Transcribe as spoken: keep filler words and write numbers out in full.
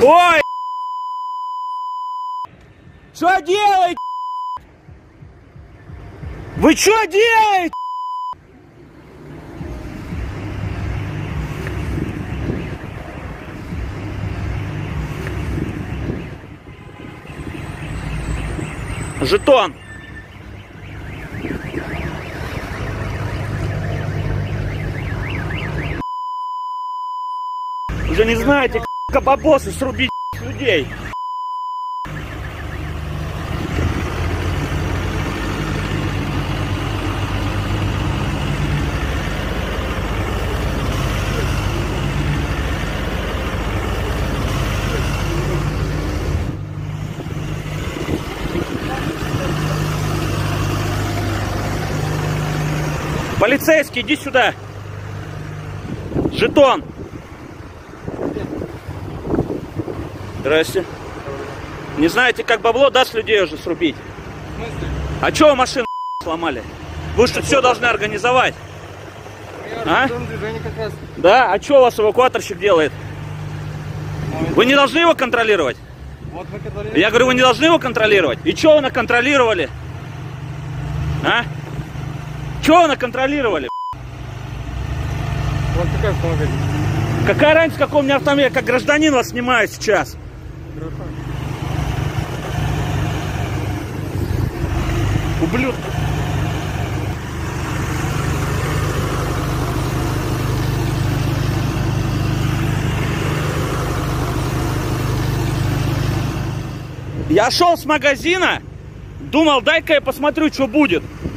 Ой! Что делаете? Вы что делаете? Жетон. Уже не знаете, как бабосы срубить людей. Полицейский, иди сюда. Жетон. Здрасте. Не знаете, как бабло даст людей уже срубить? В смысле? А чего машину сломали? Вы что, все должны организовать? А? Как раз. Да? А что у вас эвакуаторщик делает? Ну, вы не должны его контролировать? Вот вы контролируете. Я говорю, вы не должны его контролировать? И что вы наконтролировали? А? Что вы наконтролировали? Вот какой автомобиль? Какая разница, какой у меня автомобиль? Я как гражданин вас снимаю сейчас. Хорошо. Ублюдок. Я шел с магазина, думал, дай-ка я посмотрю, что будет.